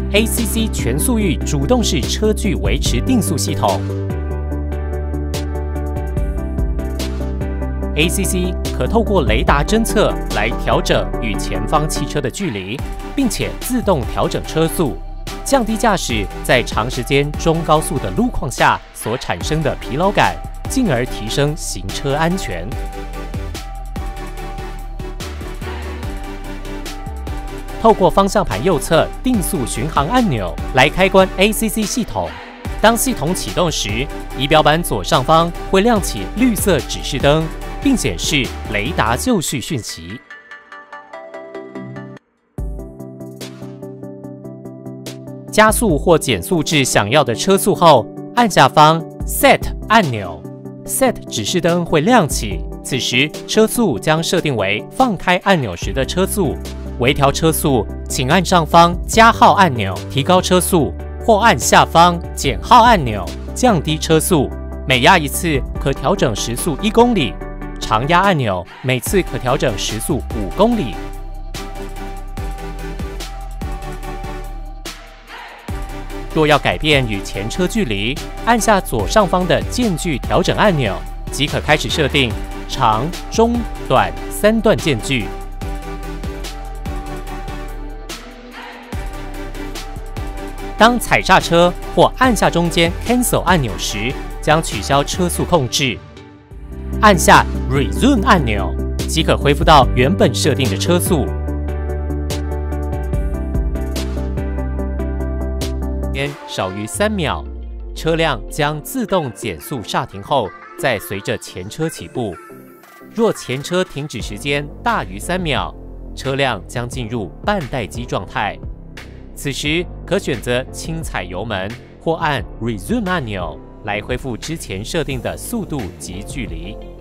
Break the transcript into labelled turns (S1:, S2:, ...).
S1: ACC 全速域主动式车距维持定速系统。ACC 可透过雷达侦测来调整与前方汽车的距离，并且自动调整车速，降低驾驶在长时间中高速的路况下所产生的疲劳感，进而提升行车安全。透过方向盘右侧定速巡航按钮来开关 ACC 系统。当系统启动时，仪表板左上方会亮起绿色指示灯，并显示雷达就绪讯息。加速或减速至想要的车速后，按下方 Set 按钮 ，Set 指示灯会亮起，此时车速将设定为放开按钮时的车速。微调车速，请按上方加号按钮提高车速，或按下方减号按钮降低车速。每压一次可调整时速1公里，长压按钮每次可调整时速5公里。若要改变与前车距离，按下左上方的间距调整按钮，即可开始设定长、中、短3段间距。当踩刹车或按下中间 Cancel 按钮时，将取消车速控制。按下 Resume 按钮，即可恢复到原本设定的车速。少于3秒，车辆将自动减速刹停后，再随着前车起步。若前车停止时间大于3秒，车辆将进入半待机状态。此时可选择轻踩油门，或按 Resume 按钮来恢复之前设定的速度及距离。